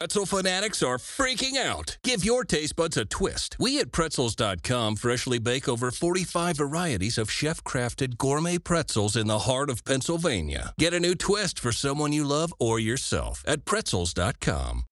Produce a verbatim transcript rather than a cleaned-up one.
Pretzel fanatics are freaking out. Give your taste buds a twist. We at Pretzels dot com freshly bake over forty-five varieties of chef-crafted gourmet pretzels in the heart of Pennsylvania. Get a new twist for someone you love or yourself at Pretzels dot com.